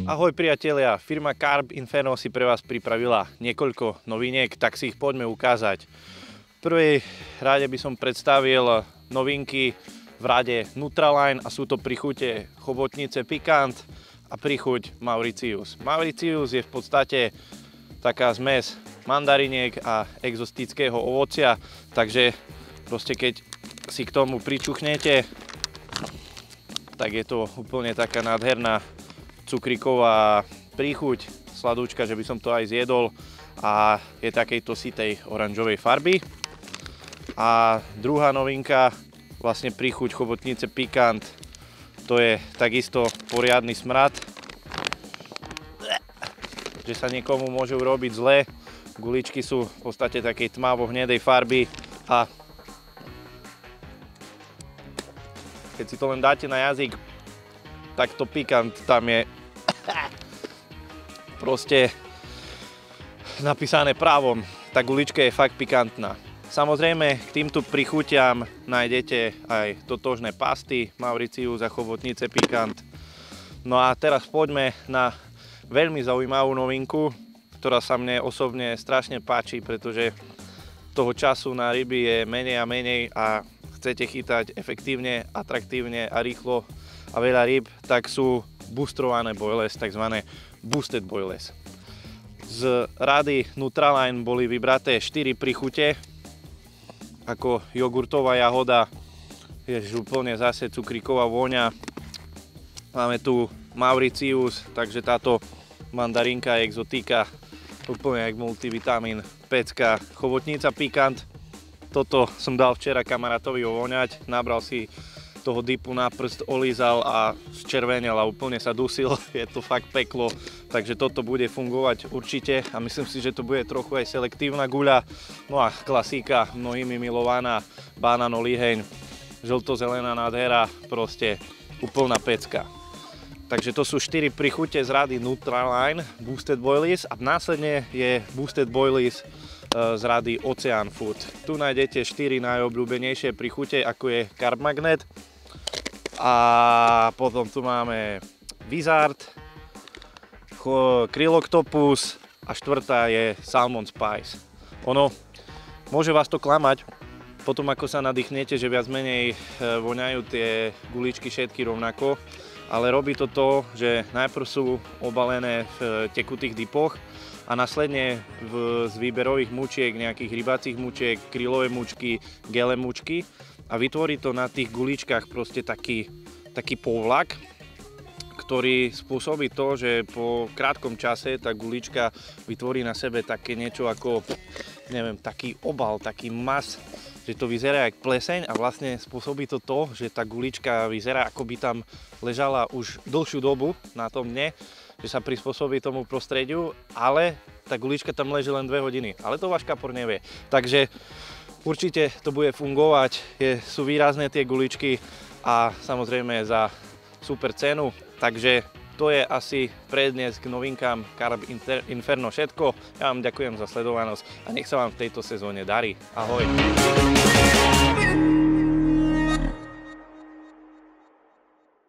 Ahoj priatelia, firma Carb Inferno si pre vás pripravila niekoľko noviniek, tak si ich poďme ukázať. V prvej rade by som predstavil novinky v rade Nutraline a sú to prichute chobotnice Pikant a prichuť Mauritius. Mauritius je v podstate taká zmes mandariniek a exotického ovocia, takže proste keď si k tomu pričuchnete, tak je to úplne taká nádherná cukríková príchuť, sladúčka, že by som to aj zjedol a je takejto sitej oranžovej farby. A druhá novinka, vlastne príchuť chobotnice Pikant, to je takisto poriadny smrad, že sa niekomu môže urobiť zle. Guličky sú v podstate takej tmavo-hnedej farby a keď si to len dáte na jazyk, tak to Pikant tam je proste napísané právom. Tá gulička je fakt pikantná. Samozrejme, k týmto prichutiam nájdete aj totožné pasty Mauritius a chobotnice Pikant. No a teraz poďme na veľmi zaujímavú novinku, ktorá sa mne osobne strašne páči, pretože toho času na ryby je menej a menej a chcete chytať efektívne, atraktívne a rýchlo a veľa rýb, tak sú boostrované boilies, takzvané boosted boilies. Z rady Nutraline boli vybraté 4 prichute, ako jogurtová jahoda, je úplne zase cukríková vôňa. Máme tu Mauritius, takže táto mandarinka je exotika, úplne jak multivitamín, pecka, chobotnica Pikant. Toto som dal včera kamarátovi ovoňať, nabral si toho dipu na prst, olízal a zčervenel a úplne sa dusil. Je to fakt peklo, takže toto bude fungovať určite a myslím si, že to bude trochu aj selektívna guľa. No a klasika, mnohými milovaná banano-liheň, žlto-zelená nádhera, proste úplná pecka. Takže to sú 4 prichute z rady Nutraline, Boosted Boilies a následne je Boosted Boilies z rady Ocean Food. Tu nájdete 4 najobľúbenejšie prichute, ako je Carb Magnet a potom tu máme Wizard, Krill Octopus a štvrtá je Salmon Spice. Ono, môže vás to klamať, potom ako sa nadýchnete, že viac menej voňajú tie guličky všetky rovnako, ale robí to to, že najprv sú obalené v tekutých dipoch a následne z výberových mučiek, nejakých rybacích mučiek, krylové mučky, gele mučky a vytvorí to na tých guličkách proste taký povlak, ktorý spôsobí to, že po krátkom čase tá gulička vytvorí na sebe také niečo ako, neviem, taký obal, taký mas, že to vyzerá jak pleseň a vlastne spôsobí to to, že tá gulička vyzerá ako by tam ležala už dlhšiu dobu na tom dne, že sa prispôsobí tomu prostrediu, ale tá gulička tam leží len 2 hodiny. Ale to váš kapor nevie. Takže určite to bude fungovať, sú výrazné tie guličky a samozrejme za super cenu. Takže to je asi pre dnes k novinkám Carb Inferno všetko. Ja vám ďakujem za sledovanosť a nech sa vám v tejto sezóne darí. Ahoj!